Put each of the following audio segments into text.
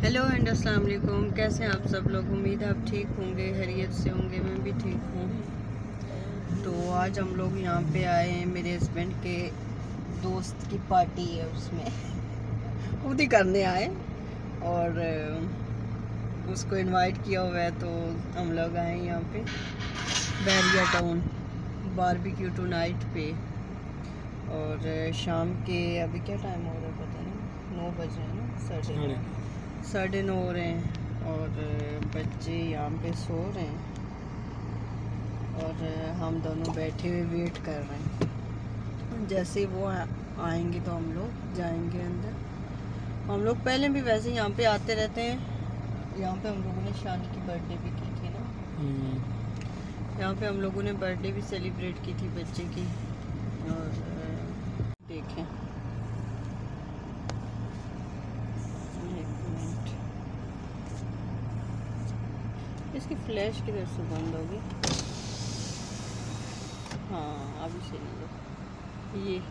Hello and अस्सलाम वालेकुम। कैसे हैं आप सब लोग? उम्मीद है आप ठीक होंगे, खैरियत से होंगे। मैं भी ठीक हूँ। तो आज हम लोग यहाँ पे आए हैं, मेरे हस्बैंड के दोस्त की पार्टी है, उसमें खुद ही करने आए और उसको इनवाइट किया हुआ है। तो हम लोग आए यहाँ पे Bairiya town barbecue tonight पे। और शाम के अभी क्या टाइम हो रहा है पता नहीं, 9 बज रहे हैं ना, साढ़े 9 हो रहे हैं। और बच्चे यहाँ पे सो रहे हैं और हम दोनों बैठे हुए वेट कर रहे हैं। जैसे ही वो आएंगे तो हम लोग जाएंगे अंदर। हम लोग पहले भी वैसे यहाँ पे आते रहते हैं। यहाँ पे हम लोगों ने शानी की बर्थडे भी की थी ना। यहाँ पे हम लोगों ने बर्थडे भी सेलिब्रेट की थी बच्चे की। और देखें, इसकी फ्लैश किधर से बंद होगी? हाँ अभी से नहीं। ये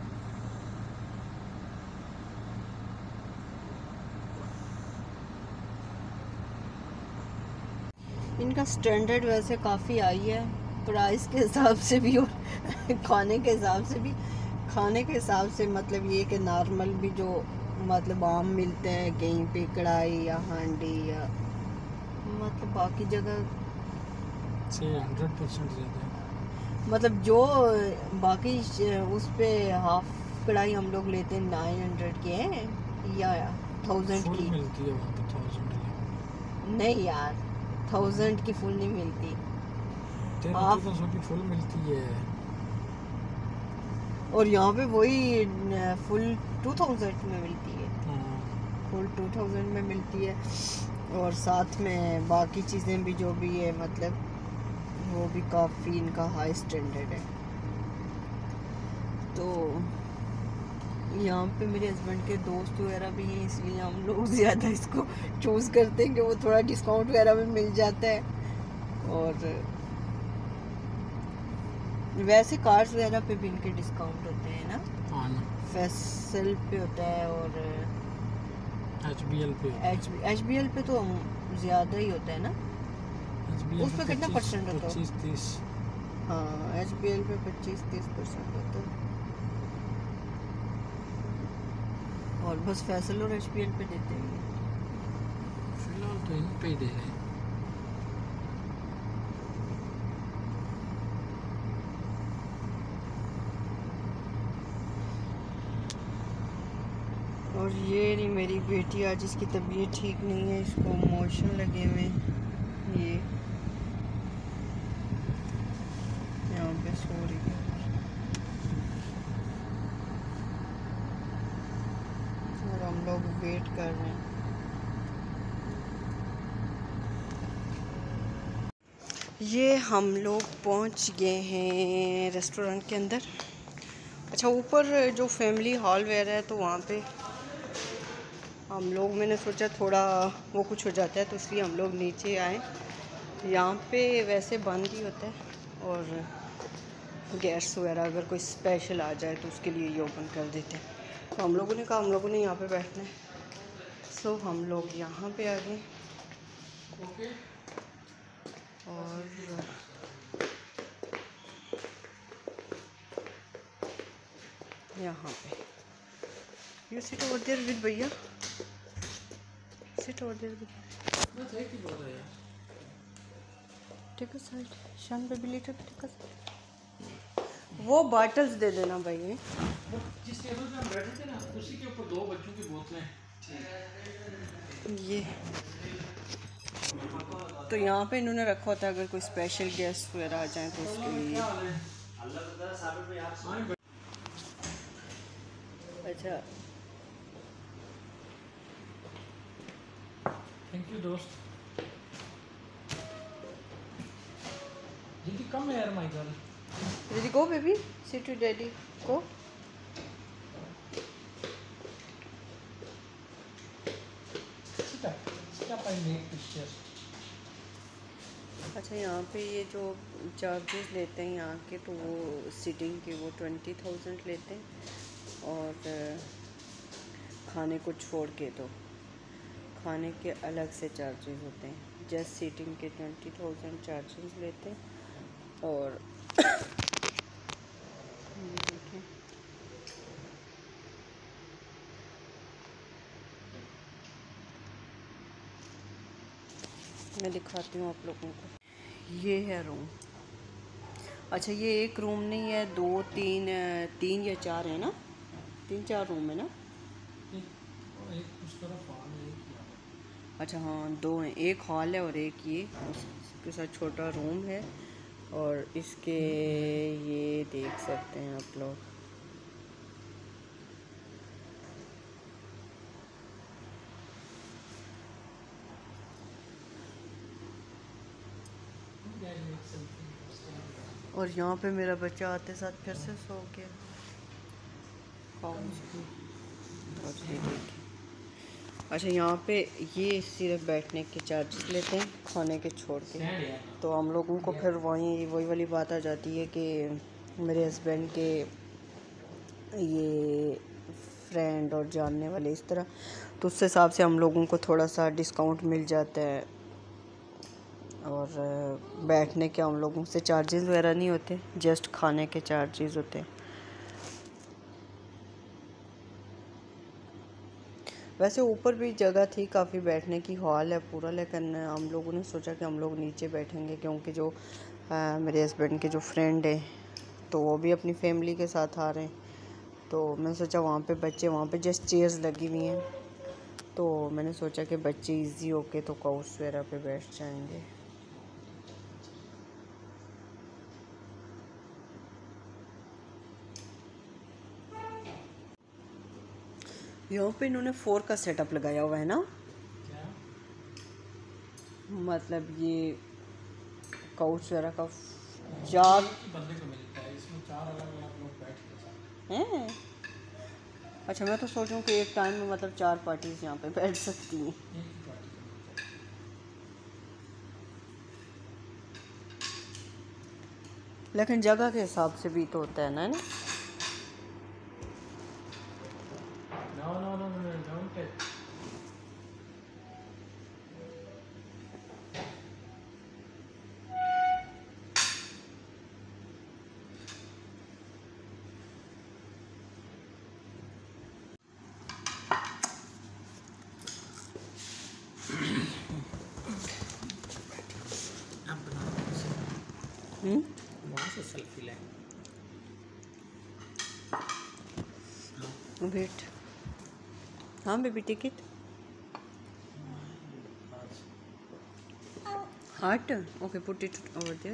इनका स्टैंडर्ड वैसे काफ़ी आई है, प्राइस के हिसाब से भी और खाने के हिसाब से भी। खाने के हिसाब से मतलब ये कि नॉर्मल भी जो मतलब आम मिलते हैं कहीं पे, कढ़ाई या हांडी या मतलब बाकी जगह से 100% ज़्यादा है। मतलब जो बाकी उस पे हाफ कढ़ाई हम लोग लेते हैं 900 के हैं या 1000 फुल की मिलती है वहाँ पे 1000 नहीं यार, 1000 की फुल नहीं मिलती। 1300 की फुल मिलती है। और यहाँ पे वही फुल 2000 में मिलती है। फुल 2000 में मिलती है। और साथ में बाकी चीज़ें भी जो भी है मतलब वो भी काफ़ी इनका हाई स्टैंडर्ड है। तो यहाँ पे मेरे हस्बैंड के दोस्त वगैरह भी हैं, इसलिए हम लोग ज़्यादा इसको चूज़ करते हैं कि वो थोड़ा डिस्काउंट वगैरह में मिल जाता है। और वैसे कार्ड्स वगैरह पे भी इनके डिस्काउंट होते हैं ना। फैसल पे होता है और HBL पे तो ज़्यादा ही होता है ना। उस पर कितना परसेंट होता है? 25-30। हाँ HBL पे 25-30% होता है। और बस फैसल और HBL पे देते हैं। फिलहाल तो इन पे ही दे रहे हैं। और ये नहीं मेरी बेटी, आज इसकी तबीयत ठीक नहीं है, इसको मोशन लगे हुए। ये यहाँ पे सो रही है और हम लोग वेट कर रहे हैं। ये हम लोग पहुँच गए हैं रेस्टोरेंट के अंदर। अच्छा, ऊपर जो फैमिली हॉल वगैरह है तो वहाँ पे हम लोग, मैंने सोचा थोड़ा वो कुछ हो जाता है तो इसलिए हम लोग नीचे आए। यहाँ पे वैसे बंद ही होता है और गेस्ट वगैरह अगर कोई स्पेशल आ जाए तो उसके लिए ये ओपन कर देते हैं। तो हम लोगों ने कहा हम लोगों ने यहाँ पे बैठना है, सो हम लोग यहाँ पे आ गए। और यहाँ पे You sit over there with भैया, sit over there with, take a side, Shaan baby later पे take a side। वो बॉटल्स दे देना भाई। जिस टेबल पे हम बैठे थे ना उसी के ऊपर 2 बच्चों की बोतलें। ये तो यहाँ पे इन्होंने रखा होता है अगर कोई स्पेशल गेस्ट वगैरह आ जाए तो उसके लिए। अच्छा थैंक यू दोस्त। दीदी कम है यार माय गर्ल। दीदी go baby, sit with daddy, go. अच्छा, यहाँ पे ये जो चार्जेस लेते हैं यहाँ के, तो वो सिटिंग के वो 20,000 लेते हैं और खाने को छोड़ के। तो खाने के अलग से चार्जेस होते हैं। जस्ट सीटिंग के 20,000 चार्जेस लेते हैं। और ये देखें, मैं दिखाती हूँ आप लोगों को। ये है रूम। अच्छा, ये एक रूम नहीं है, 2 3 या 4 है ना, 3-4 रूम है ना। एक उस तरफ हॉल है, एक यहाँ। अच्छा हाँ, 2 हैं, एक हॉल है और एक ये उसके साथ छोटा रूम है। और इसके ये देख सकते हैं आप लोग। और यहाँ पे मेरा बच्चा आते साथ फिर से सो गया। और ये देखिए। अच्छा, यहाँ पे ये सिर्फ बैठने के चार्जेस लेते हैं, खाने के छोड़ के। तो हम लोगों को फिर वही वाली बात आ जाती है कि मेरे हस्बैंड के ये फ्रेंड और जानने वाले इस तरह, तो उस हिसाब से हम लोगों को थोड़ा सा डिस्काउंट मिल जाता है। और बैठने के हम लोगों से चार्जेस वगैरह नहीं होते, जस्ट खाने के चार्जेस होते हैं। वैसे ऊपर भी जगह थी काफ़ी बैठने की, हॉल है पूरा, लेकिन हम लोगों ने सोचा कि हम लोग नीचे बैठेंगे, क्योंकि जो मेरे हस्बैंड के जो फ्रेंड है तो वो भी अपनी फैमिली के साथ आ रहे हैं। तो मैंने सोचा वहाँ पे बच्चे, वहाँ पे जस्ट चेयर्स लगी हुई हैं, तो मैंने सोचा कि बच्चे इजी होके तो काउच वगैरह पे बैठ जाएंगे। यहाँ पे इन्होंने 4 का सेटअप लगाया हुआ है ना, क्या? मतलब ये काउच वगैरह का 4 बंदे को मिलता है, इसमें 4 अलग-अलग लोग बैठ के साथ हैं। अच्छा, मैं तो सोचूं कि एक टाइम में मतलब 4 पार्टीज यहाँ पे बैठ सकती हैं। एक ही पार्टी का मिलता है। लेकिन जगह के हिसाब से भी तो होता है ना। No, don't touch. आप बनाओ वहाँ से सेल्फी लें। वेट, हाँ baby, ticket heart, okay, put it over there.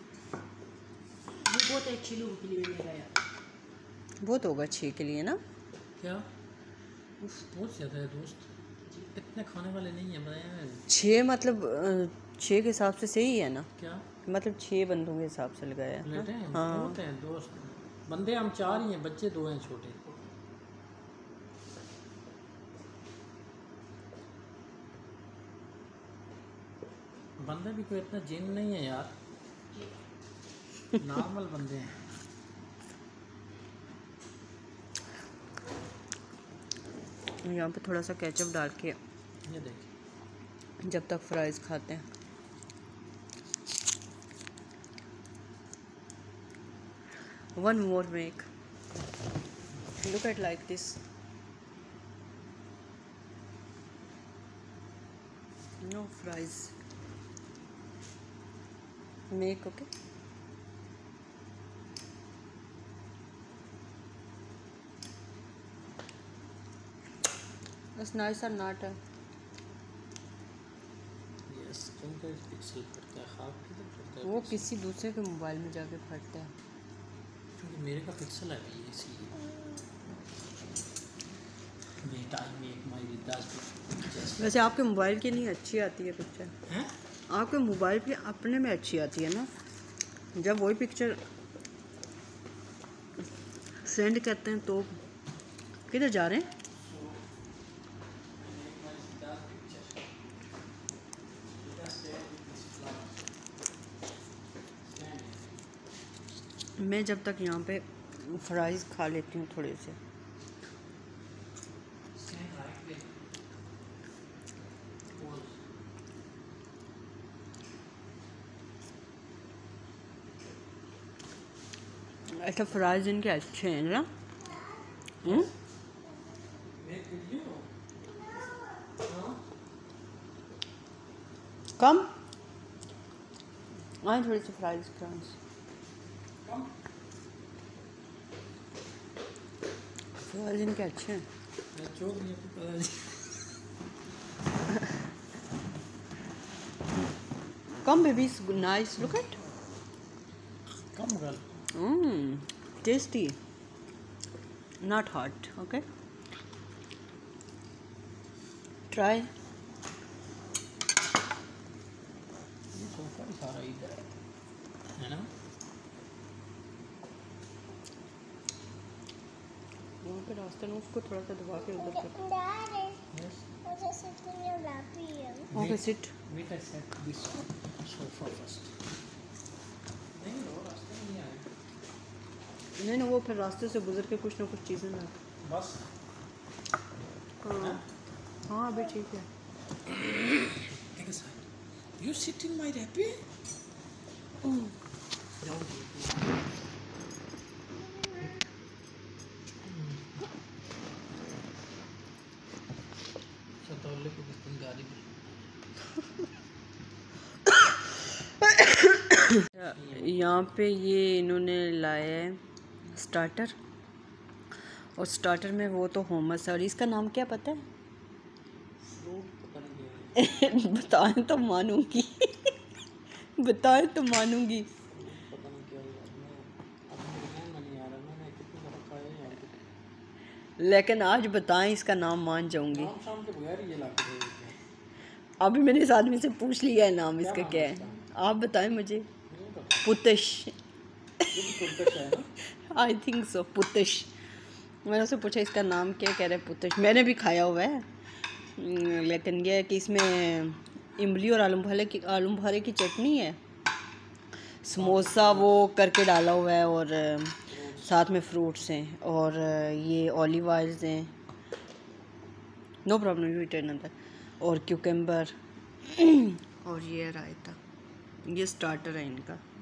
ये बहुत अच्छी लोगों के लिए मेरा यार। बहुत होगा 6 के लिए ना। क्या? बहुत ज़्यादा है दोस्त, इतने खाने वाले नहीं है बताया। 6 मतलब 6 के हिसाब से सही है ना, क्या मतलब 6 बंदों के हिसाब से लगाया है प्लेट हैं? हाँ। बहुत हैं दोस्त, बंदे हम 4 ही हैं, बच्चे 2 हैं छोटे। बंदे भी कोई इतना जिन नहीं है यार, नॉर्मल बंदे हैं। यहाँ पे थोड़ा सा केचप डाल के ये देखिए, जब तक फ्राइज़ खाते हैं। One more make. Look at like this. No fries. Make, okay. That's nice or not? Yes, क्योंकि पिक्सल फटता है, ख़ाब किधर फटता है? वो किसी दूसरे के मोबाइल में जाके फटता है। क्योंकि मेरे का पिक्सल है भी इसलिए। वैसे आपके मोबाइल की नहीं अच्छी आती है पिक्चर हैं? आपके मोबाइल पे अपने में अच्छी आती है ना, जब वही पिक्चर सेंड करते हैं तो। किधर जा रहे हैं? मैं जब तक यहाँ पे फ्राइज़ खा लेती हूँ थोड़े से। ऐसा फ्राइज इनके अच्छे हैं ना। कम आए थोड़ी सी फ्राइज क्रंच। फ्राइज इनके अच्छे हैं। Come baby, it's nice. Look at. Come girl. Tasty. Not hot. Okay. Try. ये सोफा ही सारा इधर है ना। वहाँ पे रास्ते में उसको थोड़ा सा दबा के उधर कर। Yes. Okay, sit. Wait, I set this sofa first. नहीं वो रास्ते में नहीं आए। नहीं ना, वो फिर रास्ते से गुजर के कुछ ना कुछ चीज़ें ना। बस। हाँ अभी ठीक है। Take a side. You sit in my lap. सतौले को किस दिन गाड़ी यहाँ पे ये इन्होंने लाया है स्टार्टर, और स्टार्टर में वो तो hummus है, और इसका नाम क्या पता है? बताएं तो मानूंगी। बताएं तो मानूंगी। पता नहीं क्या नहीं आ रहा। मैंने कितनी दफ़ा खाया है। लेकिन आज बताएं इसका नाम मान जाऊंगी। नाम शाम के बगैर ये ला के दे देते हैं। अभी मैंने इस आदमी से पूछ लिया है नाम इसका नाम क्या है है। इसका? आप बताएं मुझे। नहीं पता। पुतश। ये भी कुर्कश है ना। आई थिंक सो, पुतश। मैंने उससे पूछा इसका नाम क्या, कह रहे पुतश। मैंने भी खाया हुआ है, लेकिन यह है कि इसमें इमली और आलू बुखारे की चटनी है, समोसा वो करके डाला हुआ है, और साथ में फ्रूट्स हैं, और ये ऑलिव ऑयल्स हैं। No problem, you eat another. और क्यूकम्बर और ये रायता। ये स्टार्टर है इनका।